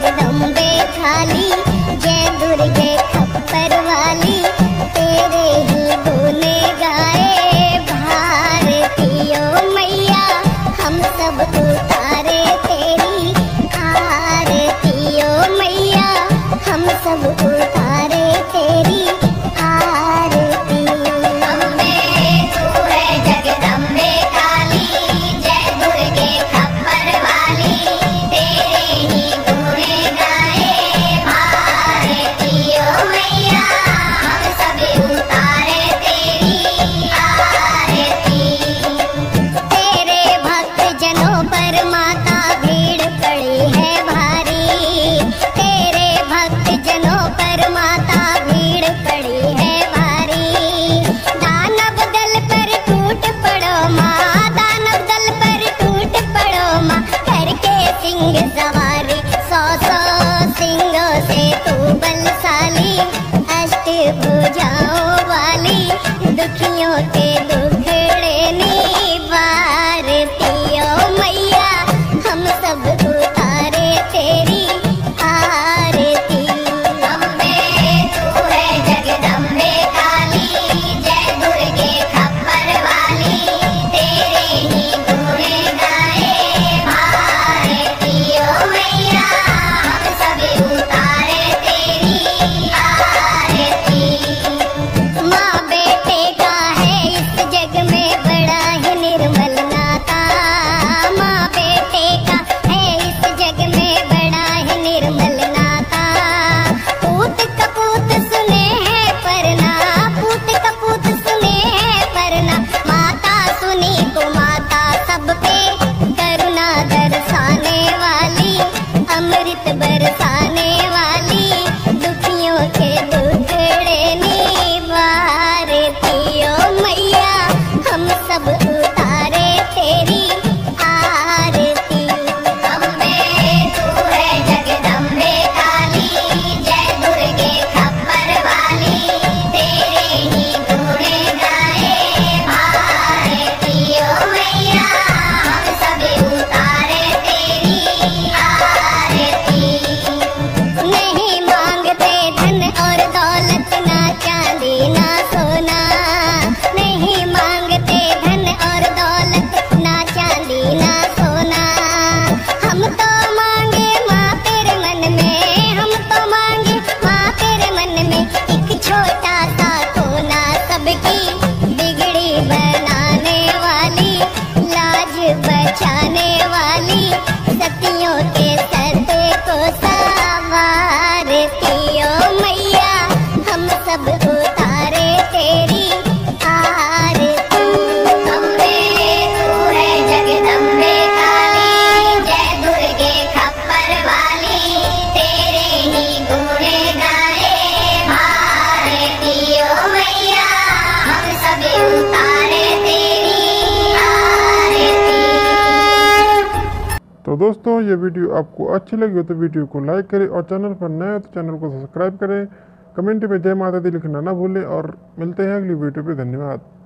जगदम्बे काली, जय दुर्गे खप्पर वाली, तेरे ही गुने गाए भारतीयों मैया, हम सब उतारे तेरी आरतियों मैया, हम सब उतारे तेरी आरती। अम्बे तू है जगदम्बे काली, जय दुर्गे खप्पर वाली, तेरे ही गुणे गाए भारतीयों मैया, हम सब उतारे तेरी आरती। तेरे भक्त जनों पर माता भीड़ पड़ी है भारी, तेरे भक्त जनों पर माता भीड़ पड़ी है भारी। दानव दल पर टूट पड़ो माँ, दानव दल पर टूट पड़ो माँ, करके सिंह सवारी, 100 सिंहों से तू बलशाली, अष्टभुजाओं वाली, दुखियों के दुखड़े निवारतियों मैया, हम सब उतारे तेरी आरती। अम्बे तू है जगदम्बे काली, जय दुर्गे खप्पर वाली, तेरे ही गुणे गाए भारतीयों मैया, हम सब उतारे तेरी आरती। माँ बेटे का है इस जग में बड़ा ही निर्मल नाता, माँ बेटे का है इस जग में बड़ा ही निर्मल नाता। पूत कपूत सुने हैं परना, पूत कपूत सुने हैं परना, माता सुनी को माता सब पे करुणा दर्शाने वाली, अमृत बरसाने वाली, दुखियों के दुखड़े निवारतियों मैया, हम सब उतारे तेरी आरती। अम्बे तू है जगदम्बे काली, जय दुर्गे खप्पर वाली, तेरे ही गुणे गाए भारतीयों मैया, हम सब उतारे तेरी आरती। नहीं मांगते धन और दौलत, ना चांदी ना सोना, नहीं मांगते धन और दौलत, ना चांदी ना सोना। हम तो मांगे माँ तेरे मन में, हम तो मांगे माँ तेरे मन में, एक छोटा सा कोना, सबकी बिगड़ी बनाने वाली, लाज बचाने वाली, सतियों के सत्य को संवारतियों मैया, हम सब उतारे तेरी आरती। अम्बे तू है जगदम्बे काली, जय दुर्गे खप्पर वाली, तेरे ही गुणे गाए भारतीयों मैया, हम सब उतारे तेरी आरती। तो दोस्तों, ये वीडियो आपको अच्छी लगी हो तो वीडियो को लाइक करें, और चैनल पर नए हो तो चैनल को सब्सक्राइब करें। कमेंट में जय माता दी लिखना ना भूलें, और मिलते हैं अगली वीडियो पे। धन्यवाद।